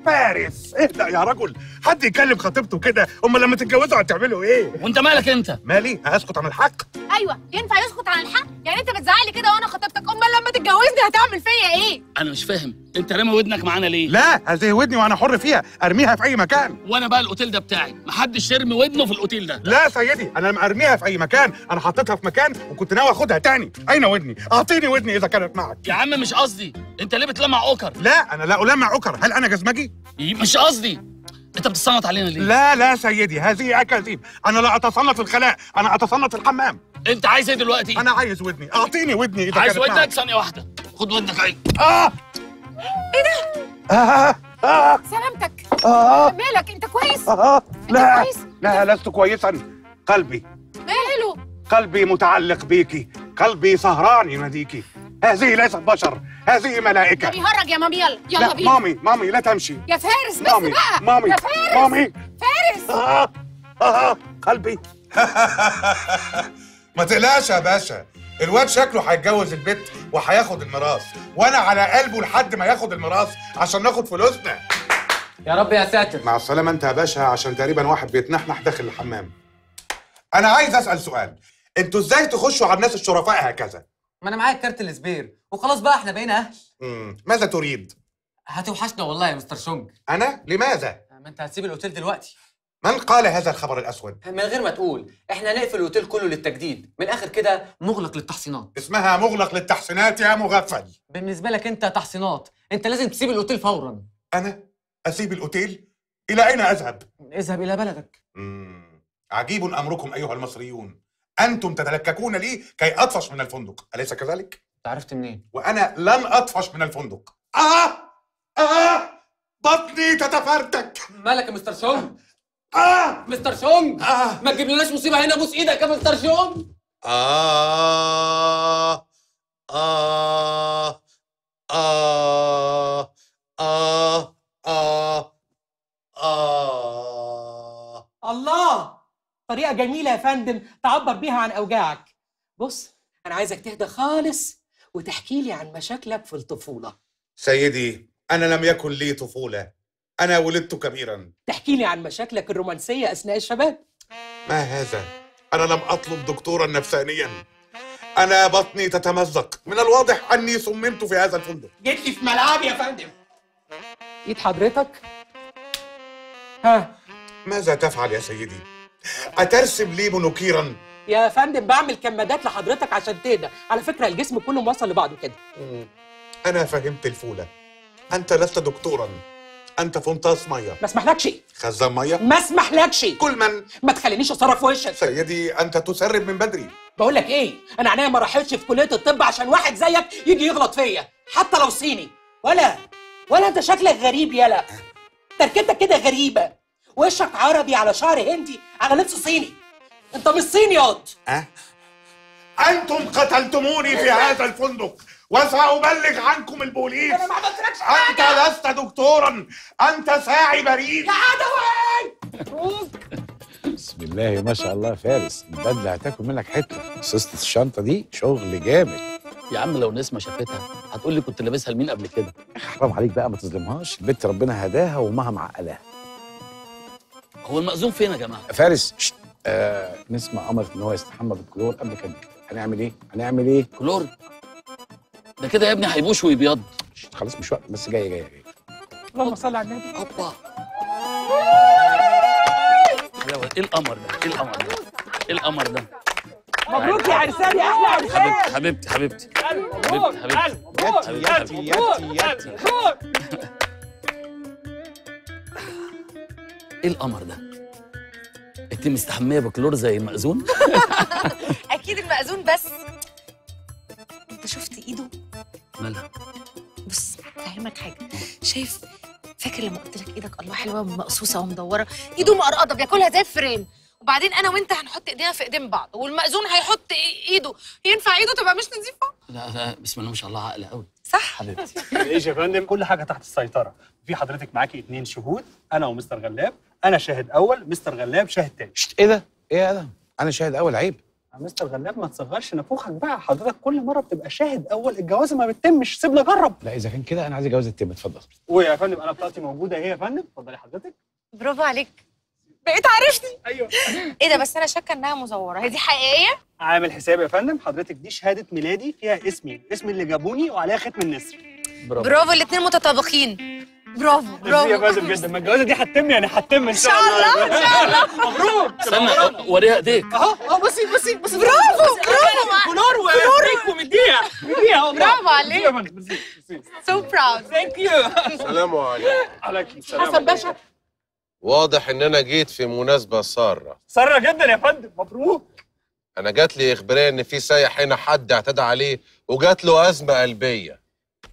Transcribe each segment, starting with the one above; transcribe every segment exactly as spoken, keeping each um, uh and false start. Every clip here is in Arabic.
فارس اهدأ يا رجل، حد يكلم خطيبته كده؟ امال لما تتجوزوا هتعملوا ايه؟ وانت مالك انت؟ مالي؟ هسكت عن الحق؟ ايوه ينفع يسكت عن الحق؟ يعني انت بتزعلي كده وانا خطيبتك، امال لما تتجوزني هتعمل فيا ايه؟ انا مش فاهم، انت رامي ودنك معانا ليه؟ لا، هذه ودني وانا حر فيها، ارميها في اي مكان. وانا بقى الاوتيل ده بتاعي، محدش يرمي ودنه في الاوتيل ده. لا سيدي، انا لما ارميها في اي مكان، انا حطيتها في مكان وكنت ناوي اخدها تاني. اين ودني؟ اعطيني ودني اذا كانت معك. يا عم مش قصدي، انت ليه بتلمع اوكر؟ لا انا لا ألمع اوكر، هل انا جزمجي؟ مش قصدي. انت بتصنط علينا ليه؟ لا لا سيدي، هذه اكاذيب، انا لا اتصنت الخلاء، انا اتصنت الحمام. انت عايز ايه دلوقتي؟ انا عايز ودني، اعطيني ودني اذا عايز كانت ودنك؟ معك. ثانية واحدة، خد ودنك اهي. اه ايه ده؟ آه آه سلامتك. آه مالك؟ انت كويس؟ آه انت لا كويس؟ لا لست كويسا، قلبي ماله؟ قلبي متعلق بيكي، قلبي سهران يناديكي. هذه ليست بشر، هذه ملائكة. ده بيهرج يا مامي، يلا يلا لا بينا. مامي مامي لا تمشي يا فارس بس مامي بقى. مامي يا فارس مامي فارس. آه آه قلبي. ما تقلقش يا باشا، الواد شكله هيتجوز البت وهياخد الميراث، وانا على قلبه لحد ما ياخد الميراث عشان ناخد فلوسنا. يا رب يا ساتر. مع السلامه انت يا باشا، عشان تقريبا واحد بيتنحنح داخل الحمام. انا عايز اسال سؤال، انتوا ازاي تخشوا على الناس الشرفاء هكذا؟ ما انا معايا كارت السبير وخلاص بقى احنا بقينا اهل. امم ماذا تريد؟ هتوحشنا والله يا مستر شونج. انا؟ لماذا؟ ما انت هتسيب الاوتيل دلوقتي. من قال هذا الخبر الاسود؟ من غير ما تقول، احنا هنقفل الاوتيل كله للتجديد، من الاخر كده مغلق للتحصينات. اسمها مغلق للتحسينات يا مغفل. بالنسبه لك انت تحصينات، انت لازم تسيب الاوتيل فورا. انا اسيب الاوتيل؟ الى اين اذهب؟ اذهب الى بلدك. امم عجيب امركم ايها المصريون، انتم تتلككون لي كي اطفش من الفندق، اليس كذلك؟ عرفت منين؟ وانا لن اطفش من الفندق. اه اه بطني تتفرتك. مالك يا مستر شونج؟ اه مستر شونج آه. ما تجيبلناش مصيبه هنا، بوس ايدك يا مستر شونج. آه آه آه آه آه آه الله، طريقة جميلة يا فندم تعبر بيها عن أوجاعك. بص، أنا عايزك تهدى خالص وتحكي لي عن مشاكلك في الطفولة. سيدي، أنا لم يكن لي طفولة، أنا ولدت كبيرا. تحكي لي عن مشاكلك الرومانسية أثناء الشباب. ما هذا؟ أنا لم أطلب دكتورا نفسانيا، أنا بطني تتمزق، من الواضح أني صممت في هذا الفندق. جيت لي في ملعبي يا فندم. إيد حضرتك؟ ها؟ ماذا تفعل يا سيدي؟ أترسم لي منوكيرا؟ يا فندم بعمل كمادات لحضرتك عشان تهدى، على فكرة الجسم كله موصل لبعضه كده. أنا فهمت الفولة، أنت لست دكتورا، أنت فنطاس مية. ما اسمحلكش. خزان مية؟ ما اسمحلكش. كل من؟ ما تخلينيش اصرف في وشك. سيدي أنت تسرب من بدري. بقول لك ايه، انا عينيا ما راحتش في كليه الطب عشان واحد زيك يجي يغلط فيا حتى لو صيني. ولا ولا انت شكلك غريب يالا، تركيبتك كده غريبه، وشك عربي على شعر هندي على لبس صيني. انت مش صيني ياض. أه؟ أنتم قتلتموني في هذا الفندق وسأبلغ عنكم البوليس. انا ما عملتلكش حاجه. أنت لست دكتورا، أنت ساعي بريد. يا عدوي. بسم الله ما شاء الله يا فارس، البدله هتاكل منك حته. سيسته الشنطه دي شغل جامد. يا عم لو نسمة شافتها هتقول لي كنت لابسها لمين قبل كده. حرام عليك بقى، ما تظلمهاش، البت ربنا هداها وامها معقلاها. هو المأذون فين يا جماعه؟ فارس شت. آه نسمع امرت ان هو يستحمى بالكلور قبل كده. هنعمل ايه؟ هنعمل ايه؟ كلور؟ ده كده يا ابني هيبوش ويبيض. خلاص مش وقت، بس جايه جايه جايه. اللهم صل على النبي. هوبا. ايه القمر ده؟ ايه القمر ده؟ ايه القمر ده؟ مبروك يا عرسان يا احلى عرسان. حبيبتي حبيبتي مبروك حبيبتي ياتي ياتي ياتي ياتي. ايه القمر ده؟ انت مستحميه بكلور زي المأذون؟ اكيد المأذون، بس انت شفت ايده؟ مالها؟ بص فاهمك حاجه، شايف فاكر لما قلت لك ايدك الله حلوه ومقصوصه ومدوره؟ ايده مقرقضه بياكلها زي الفرين، وبعدين انا وانت هنحط ايدينا في ايدين بعض، والمأذون هيحط ايده، ينفع ايده تبقى مش نظيفه؟ لا لا بسم الله ما شاء الله عقل قوي. صح حبيبتي. ايش يا فندم، كل حاجه تحت السيطره. في حضرتك معاكي اتنين شهود، انا ومستر غلاب. انا شاهد اول، مستر غلاب شاهد تاني. شت ايه ده؟ ايه يا ادم؟ انا شاهد اول؟ عيب. يا مستر غلاب ما تصغرش نافوخك بقى، حضرتك كل مره بتبقى شاهد اول، الجوازه ما بتتمش، سيبنا اجرب. لا اذا كان كده انا عايز الجوازه تتم. اتفضل. ويا فندم انا بطاقتي موجوده اهي يا فندم، اتفضلي حضرتك. برافو عليك، بقيت عارفني. ايوه. ايه ده؟ بس انا شاكه انها مزوره، هي دي حقيقيه؟ عامل حساب يا فندم، حضرتك دي شهاده ميلادي فيها اسمي، اسم اللي جابوني وعليها ختم النسر. برافو. برافو، الاثنين متطابقين. برافو برافو يا فندم جدا، ما الجوازه دي هتتم يعني هتتم ان شاء الله. ان شاء الله. مبروك. استنى وريها ايديك. اهو اهو بصي بصي بصي. برافو برافو كلور وكلور ومديها مديها. برافو عليك. يا فندم ميرسي ميرسي. سو براود. ثانك يو. السلام عليكم. عليكم السلام. حسن باشا، واضح ان انا جيت في مناسبه ساره. ساره جدا يا فندم، مبروك. انا جات لي اخباريه ان في سايح هنا حد اعتدى عليه وجات له ازمه قلبيه.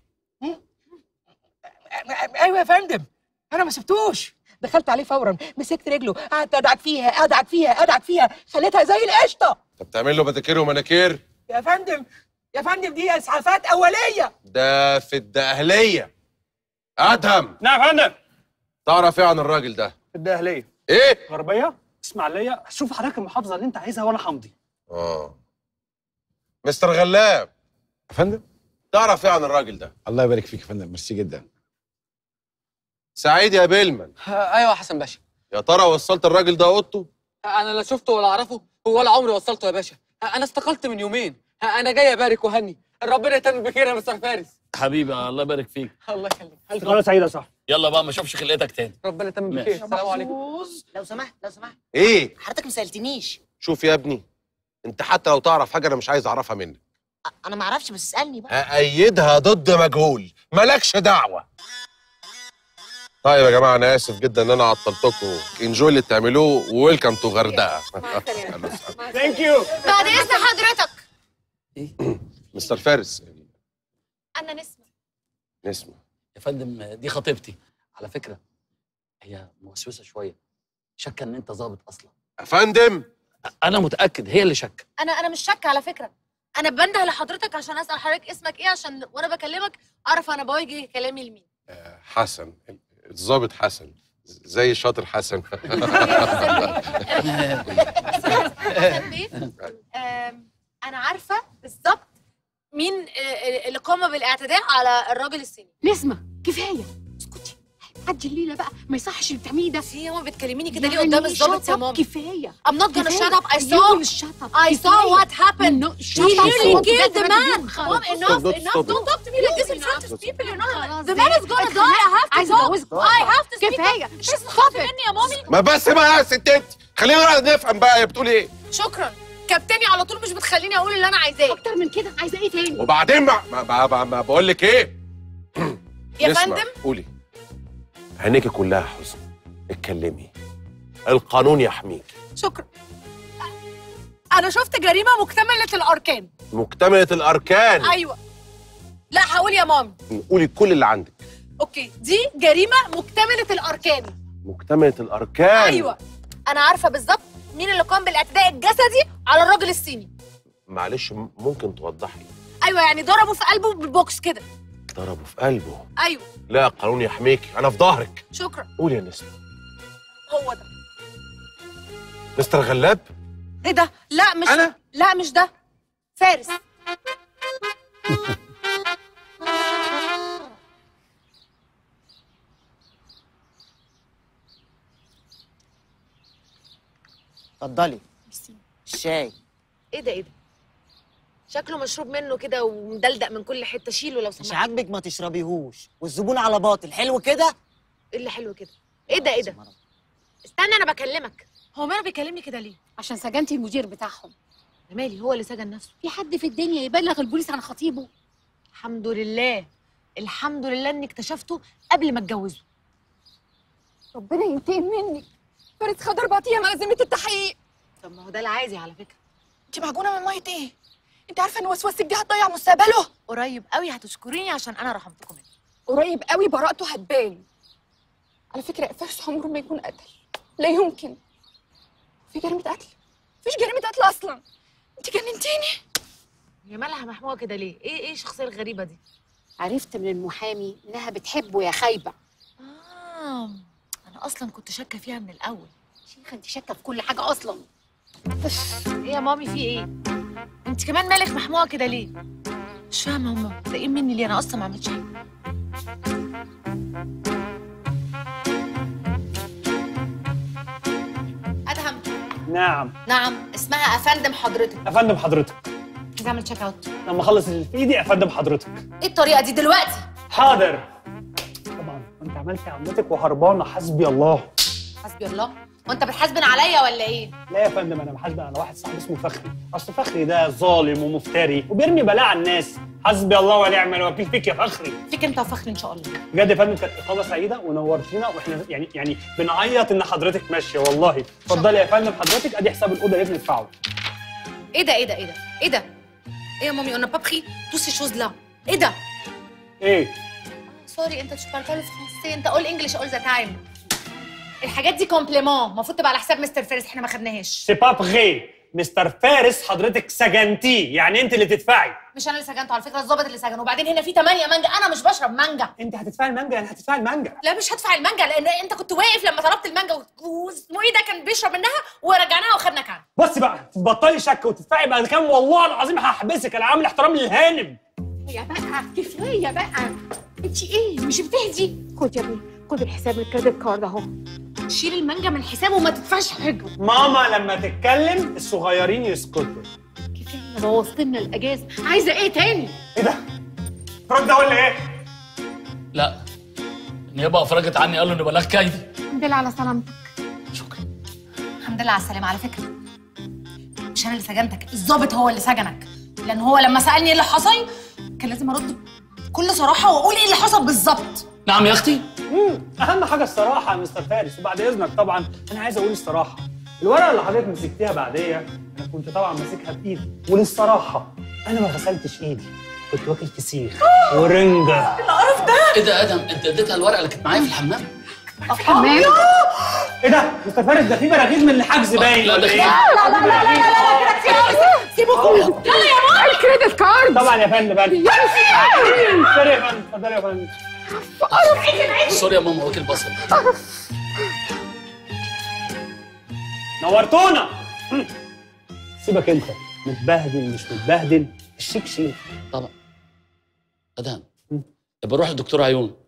ايوه يا فندم، انا ما سبتوش، دخلت عليه فورا، مسكت رجله، قعدت ادعك فيها ادعك فيها ادعك فيها، خليتها زي القشطه. انت بتعمل له بتاكير ومناكير؟ يا فندم يا فندم دي اسعافات اوليه. ده في الدقهليه. ادهم، نعم يا فندم. تعرف ايه عن الراجل ده؟ الدهليه ايه؟ غربيه اسماعيليه، شوف حضرتك المحافظه اللي انت عايزها وانا همضي. اه مستر غلاب، يا فندم تعرف ايه عن الراجل ده؟ الله يبارك فيك يا فندم، ميرسي جدا. سعيد يا بيلمن، ايوه يا حسن باشا. يا ترى وصلت الراجل ده اوضته؟ انا لا شفته ولا اعرفه ولا عمري وصلته يا باشا. انا استقلت من يومين، انا جاي ابارك وهني، ربنا يتم بخير يا مستر فارس. حبيبي الله يبارك فيك. الله يخليك. استقاله سعيده صح. يلا بقى ما اشوفش خلقتك تاني. ربنا يتم ماشي. بخير. السلام عليكم. لو سمحت لو سمحت ايه؟ حضرتك ما سالتنيش. شوف يا ابني، انت حتى لو تعرف حاجه انا مش عايز اعرفها منك. انا ما اعرفش بس اسالني بقى. أأيدها ضد مجهول، مالكش دعوة. طيب يا جماعة أنا آسف جدا إن أنا عطلتكم، انجوي اللي بتعملوه وويلكم تو غردقة. ثانك يو. بعد اذن حضرتك. مستر فارس. انا نسمه. نسمة. يا فندم دي خطيبتي على فكره، هي موسوسه شويه، شاكه ان انت ظابط اصلا. يا فندم انا متاكد هي اللي شاكه. انا انا مش شاكه على فكره، انا بنده لحضرتك عشان اسال حضرتك اسمك ايه، عشان وانا بكلمك اعرف انا بوجه كلامي لمين. حسن، الظابط حسن، زي الشاطر حسن. انا عارفه بالظبط مين اللي قام بالاعتداء على الراجل الصيني. نسمة كفايه، اسكتي، عدي الليله بقى، ما يصحش اللي بتعمليه ده. في يا ماما بتكلميني كده ليه قدام الظابط يا ماما؟ كفايه. I'm not gonna shut up. I saw I saw what happened. He nearly killed the man. Mom, enough, enough. Don't talk to me like this in front of people. You know, the man is gonna die. I have to talk. I have to speak. كفايه. مش تخافي مني يا مامي. ما بس بقى يا ست انت، خلينا نفهم بقى هي بتقول ايه. شكرا. كابتني على طول مش بتخليني اقول اللي انا عايزاه. اكتر من كده عايزه ايه تاني؟ وبعدين بقى ما, ما, ما, ما بقول لك ايه؟ يا فندم قولي. عينيكي كلها حزن، اتكلمي، القانون يحميك. شكرا. انا شفت جريمه مكتمله الاركان. مكتملة الاركان. ايوه. لا هقول يا مامي. قولي كل اللي عندك. اوكي، دي جريمه مكتمله الاركان. مكتملة الاركان. ايوه. انا عارفه بالظبط مين اللي قام بالاعتداء الجسدي على الراجل الصيني. معلش ممكن توضحي؟ ايوه يعني ضربه في قلبه بالبوكس كده. ضربه في قلبه. ايوه. لا القانون يحميكي، انا في ظهرك. شكرا. قولي يا نسمة. هو ده. مستر غلاب؟ ايه ده؟ لا مش أنا؟ لا مش ده. فارس. اتفضلي الشاي. ايه ده ايه ده؟ شكله مشروب منه كده ومدلدق من كل حته، شيله لو مش سمحت. عاجبك ما تشربيهوش، والزبون على باطل. حلو كده؟ ايه اللي حلو كده؟ ايه ده ايه ده؟ استنى انا بكلمك. هو ماله بيكلمني كده ليه؟ عشان سجنتي المدير بتاعهم. أنا مالي، هو اللي سجن نفسه. في حد في الدنيا يبلغ البوليس عن خطيبه؟ الحمد لله، الحمد لله اني اكتشفته قبل ما اتجوزه. ربنا ينتقم منك. فارس خد اربع ايام على ذمه التحقيق. طب ما هو ده العادي على فكره. انت معجونه من ميه ايه؟ انت عارفه ان وسوستك دي هتضيع مستقبله؟ قريب قوي هتشكريني عشان انا رحمتكم منه. قريب قوي براءته هتبان. على فكره فارس عمره ما يكون قتل، لا يمكن. في جريمه قتل؟ مفيش جريمه قتل اصلا. انت جننتيني. هي مالها محموقه كده ليه؟ ايه ايه الشخصيه الغريبه دي؟ عرفت من المحامي انها بتحبه يا خايبه. اه انا اصلا كنت شاكه فيها من الاول. شيخه انت شاكه في كل حاجه اصلا. ايه يا مامي في ايه؟ انت كمان مالك محموقه كده ليه؟ مش فاهمه هما متضايقين مني ليه؟ انا اصلا ما عملتش حاجه. ادهم. نعم. نعم، اسمها افندم حضرتك. افندم حضرتك. عايز اعمل تشيك اوت. لما اخلص اللي في ايدي افندم حضرتك. ايه الطريقه دي دلوقتي؟ حاضر. طبعا انت عملتي عمتك وهربانه، حسبي الله. حسبي الله؟ وانت بتحاسبن عليا ولا ايه؟ لا يا فندم، انا بحاسبن على واحد صاحبي اسمه فخري. اصل فخري ده ظالم ومفتري وبيرمي بلاء على الناس. حسبي الله ونعم الوكيل فيك يا فخري. فيك انت وفخري ان شاء الله. بجد يا فندم كانت اقامه سعيده ونورتينا، واحنا يعني يعني بنعيط ان حضرتك ماشيه والله. اتفضلي يا فندم حضرتك، ادي حساب الاوضه اللي ندفعه. ايه ده ايه ده ايه ده؟ ايه ده؟ ايه يا مامي؟ انا با بخي تو سي شوز لا. ايه ده؟ ايه؟ سوري انت tu parles pas le français، انت قول انجلش اول ذا تايم. الحاجات دي كومبليمون، المفروض تبقى على حساب مستر فارس، احنا ما خدناهاش. سي با بغي، مستر فارس حضرتك سجنتيه، يعني انت اللي تدفعي. مش انا اللي سجنته على فكره، الظابط اللي سجنه. وبعدين هنا في ثمانية مانجا، انا مش بشرب مانجا. انت هتدفعي المانجا؟ يعني هتدفعي المانجا؟ لا مش هدفع المانجا، لان انت كنت واقف لما طلبت المانجا واسمه ايه ده كان بيشرب منها ورجعناها وخدنا كام. بصي بقى، تبطلي شك وتدفعي بعد كام، والله العظيم هحبسك. انا عامل احترام للهانم. يا بقى كفايه بقى، انت ايه مش بتهدي؟ خد يا ابني، خد الحساب الكريدت كارد اهو. شيل المانجا من حسابه وما تدفعش حاجه. ماما لما تتكلم الصغيرين يسكتوا. كفايه بوظت لنا الاجازه، عايزه ايه تاني؟ ايه ده؟ رد ولا ايه؟ لا، النيابه افرجت عني، قالوا ان بلاغ كيدي. الحمد لله على سلامتك. شكرا. الحمد لله على السلامه. على فكره مش انا اللي سجنتك، الظابط هو اللي سجنك، لان هو لما سالني ايه اللي حصل كان لازم ارد بكل صراحه واقول ايه اللي حصل بالظبط. نعم يا اختي. امم اهم حاجه الصراحه يا مستر فارس. وبعد اذنك طبعا انا عايز اقول الصراحه، الورقه اللي حضرتك مسكتيها بعديه انا كنت طبعا ماسكها بايدي، وللصراحه انا ما غسلتش ايدي، كنت واكل فسيخ ورنجه. القرف ده ايه ده يا ادم؟ انت اديتها الورقه اللي كانت معايا في الحمام؟ في الحمام؟ ايه ده؟ مستر فارس ده في براغيث من الحجز باين لا ولا ده ايه؟ لا لا لا لا لا لا كده كتير قوي، سيبوكوا. يلا يا ماما الكريدت كارد. طبعا يا فندم. سوري يا فندم، اتفضلي يا فندم. سوري يا ماما، واكل بصل. نورتونا. سيبك انت، متبهدل مش متبهدل، الشيك شيك. طبعا. ادهم يبقى روح للدكتور عيون،